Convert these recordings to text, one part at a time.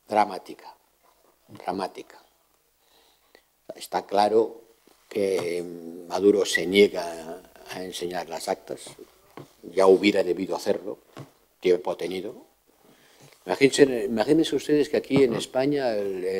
dramática, dramática. Está claro que Maduro se niega a enseñar las actas, ya hubiera debido hacerlo, tiempo ha tenido. Imagínense ustedes que aquí en España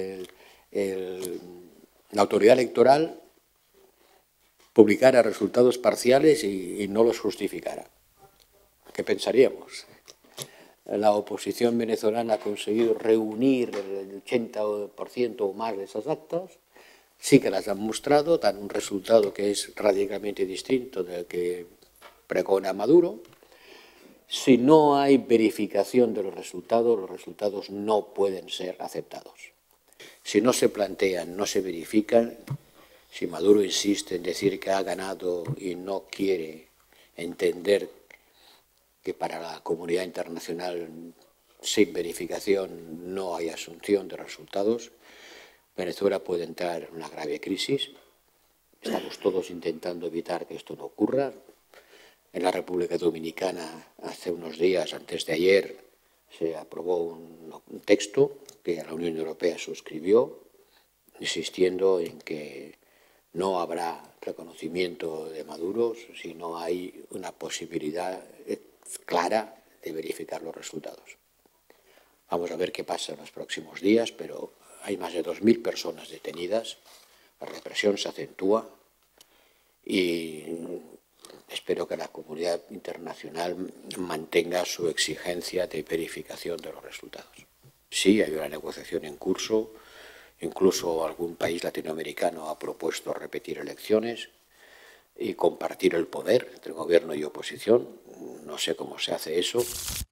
la autoridad electoral publicara resultados parciales y no los justificara. ¿Qué pensaríamos? La oposición venezolana ha conseguido reunir el 80% o más de esas actas, sí que las han mostrado, dan un resultado que es radicalmente distinto del que pregona Maduro. Si no hay verificación de los resultados no pueden ser aceptados. Si no se plantean, no se verifican, si Maduro insiste en decir que ha ganado y no quiere entender que para la comunidad internacional sin verificación no hay asunción de resultados, Venezuela puede entrar en una grave crisis. Estamos todos intentando evitar que esto no ocurra. En la República Dominicana, hace unos días, antes de ayer, se aprobó un texto que la Unión Europea suscribió, insistiendo en que no habrá reconocimiento de Maduro si no hay una posibilidad clara de verificar los resultados. Vamos a ver qué pasa en los próximos días, pero hay más de 2.000 personas detenidas, la represión se acentúa y espero que la comunidad internacional mantenga su exigencia de verificación de los resultados. Sí, hay una negociación en curso, incluso algún país latinoamericano ha propuesto repetir elecciones y compartir el poder entre gobierno y oposición. No sé cómo se hace eso.